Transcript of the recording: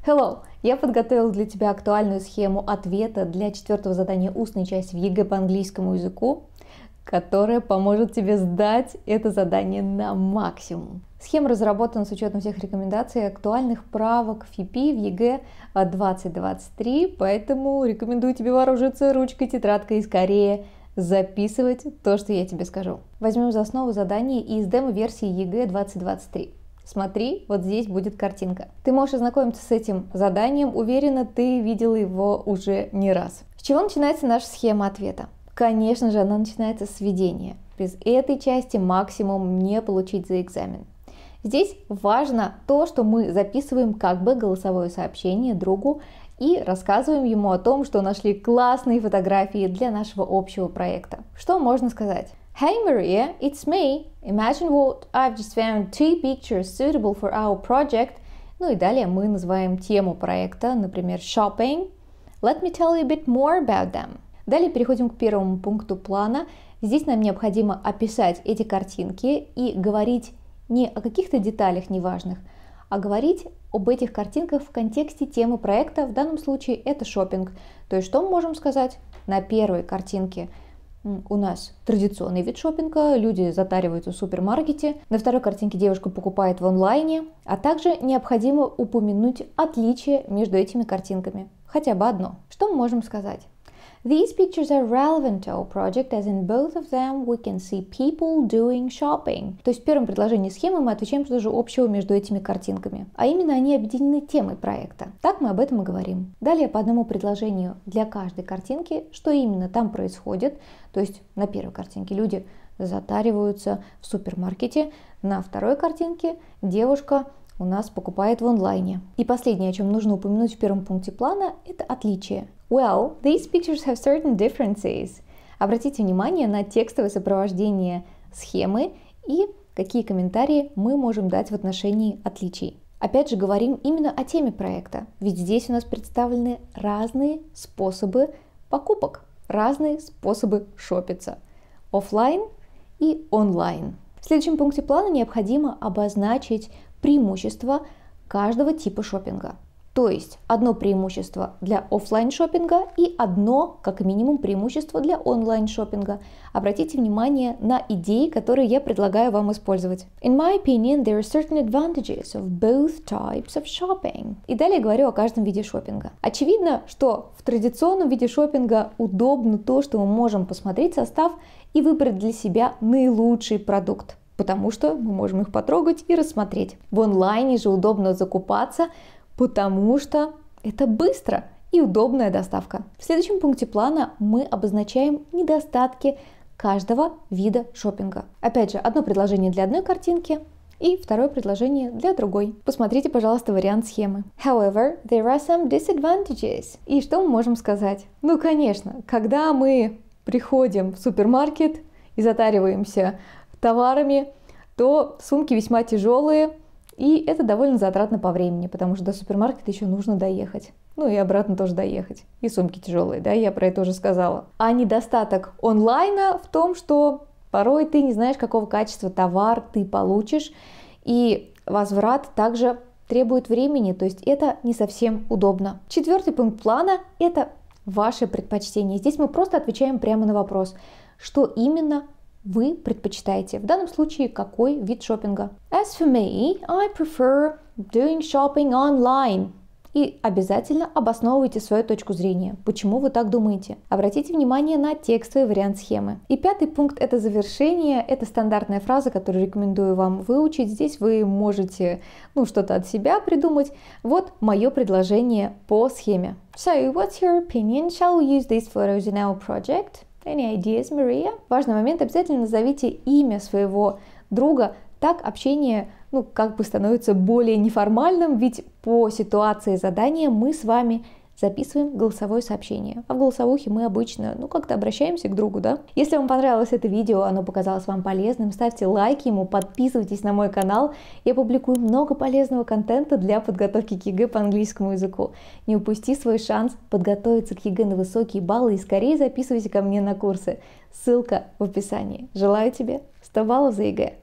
Hello! Я подготовила для тебя актуальную схему ответа для 4-го задания устной части в ЕГЭ по английскому языку, которая поможет тебе сдать это задание на максимум. Схема разработана с учетом всех рекомендаций актуальных правок ФИПИ в ЕГЭ 2023, поэтому рекомендую тебе вооружиться ручкой, тетрадкой и скорее записывать то, что я тебе скажу. Возьмем за основу задание из демо-версии ЕГЭ 2023. Смотри, вот здесь будет картинка. Ты можешь ознакомиться с этим заданием, уверена, ты видела его уже не раз. С чего начинается наша схема ответа? Конечно же, она начинается с введения. Без этой части максимум не получить за экзамен. Здесь важно то, что мы записываем как бы голосовое сообщение другу и рассказываем ему о том, что нашли классные фотографии для нашего общего проекта. Что можно сказать? Hey Maria, it's me. Imagine what I've just found 2 pictures suitable for our project. Ну и далее мы называем тему проекта, например, shopping. Let me tell you a bit more about them. Далее переходим к первому пункту плана. Здесь нам необходимо описать эти картинки и говорить не о каких-то деталях неважных, а говорить об этих картинках в контексте темы проекта. В данном случае это шопинг. То есть что мы можем сказать? На первой картинке у нас традиционный вид шопинга, люди затариваются в супермаркете. На второй картинке девушка покупает в онлайне, а также необходимо упомянуть отличие между этими картинками. Хотя бы одно. Что мы можем сказать? These pictures are relevant to our project, as in both of them we can see people doing shopping. То есть в первом предложении схемы мы отвечаем, что же общего между этими картинками. А именно они объединены темой проекта. Так мы об этом и говорим. Далее по одному предложению для каждой картинки, что именно там происходит. То есть на первой картинке люди затариваются в супермаркете, на второй картинке девушка у нас покупает в онлайне. И последнее, о чем нужно упомянуть в первом пункте плана, это отличие. Well, these pictures have certain differences. Обратите внимание на текстовое сопровождение схемы и какие комментарии мы можем дать в отношении отличий. Опять же, говорим именно о теме проекта, ведь здесь у нас представлены разные способы покупок, разные способы шопиться. Оффлайн и онлайн. В следующем пункте плана необходимо обозначить преимущества каждого типа шопинга. То есть одно преимущество для офлайн шопинга и одно, как минимум, преимущество для онлайн шопинга. Обратите внимание на идеи, которые я предлагаю вам использовать. In my opinion, there are certain advantages of both types of shopping. И далее говорю о каждом виде шопинга. Очевидно, что в традиционном виде шопинга удобно то, что мы можем посмотреть состав и выбрать для себя наилучший продукт, потому что мы можем их потрогать и рассмотреть. В онлайне же удобно закупаться, потому что это быстро и удобная доставка. В следующем пункте плана мы обозначаем недостатки каждого вида шопинга. Опять же, одно предложение для одной картинки и второе предложение для другой. Посмотрите, пожалуйста, вариант схемы. However, there are some disadvantages. И что мы можем сказать? Ну, конечно, когда мы приходим в супермаркет и затариваемся товарами, то сумки весьма тяжелые, и это довольно затратно по времени, потому что до супермаркета еще нужно доехать. Ну и обратно тоже доехать. И сумки тяжелые, да, я про это уже сказала. А недостаток онлайна в том, что порой ты не знаешь, какого качества товар ты получишь, и возврат также требует времени, то есть это не совсем удобно. Четвертый пункт плана – это ваше предпочтение. Здесь мы просто отвечаем прямо на вопрос, что именно вы предпочитаете. В данном случае, какой вид шопинга? As for me, I prefer doing shopping online. И обязательно обосновывайте свою точку зрения. Почему вы так думаете? Обратите внимание на текстовый вариант схемы. И пятый пункт – это завершение. Это стандартная фраза, которую рекомендую вам выучить. Здесь вы можете что-то от себя придумать. Вот мое предложение по схеме. So, what's your opinion? Shall we use these photos in our project? Any ideas, Maria? Важный момент, обязательно назовите имя своего друга, так общение как бы становится более неформальным, ведь по ситуации задания мы с вами записываем голосовое сообщение. А в голосовухе мы обычно, как-то обращаемся к другу, да? Если вам понравилось это видео, оно показалось вам полезным, ставьте лайк ему, подписывайтесь на мой канал. Я публикую много полезного контента для подготовки к ЕГЭ по английскому языку. Не упусти свой шанс подготовиться к ЕГЭ на высокие баллы и скорее записывайся ко мне на курсы. Ссылка в описании. Желаю тебе 100 баллов за ЕГЭ.